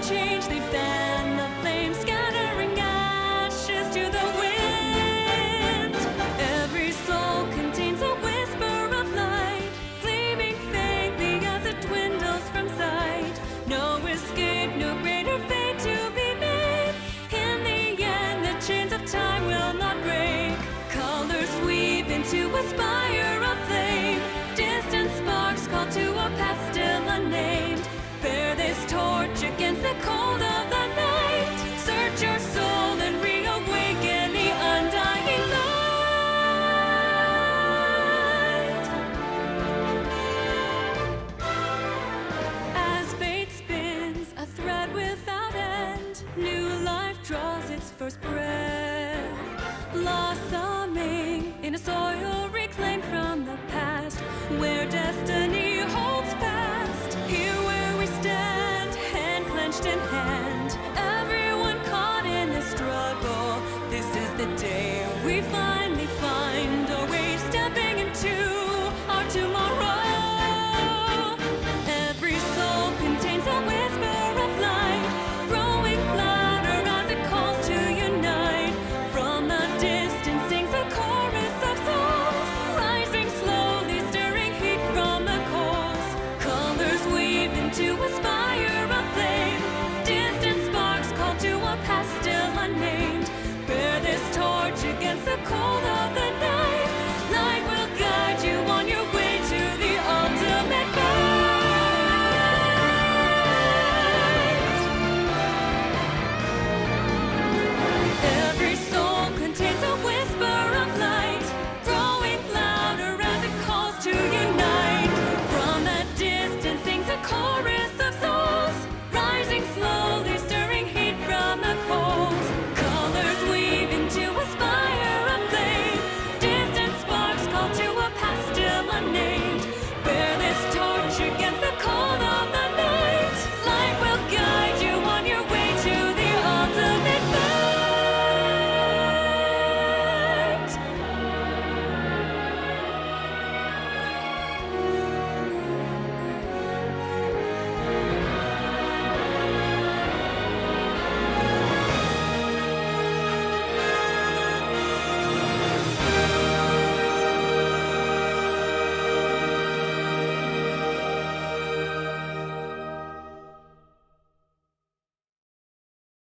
change, they fan the flames, scattering ashes to the wind. Every soul contains a whisper of light, flaming faintly as it dwindles from sight. No escape, no greater fate to be made. In the end, the chains of time will not break. Colors weave into a spire of flame. Distant sparks call to a past still unnamed. Bear this torch against the cold of the night. Search your soul and reawaken the undying light. As fate spins a thread without end, new life draws its first breath, blossoming in a soil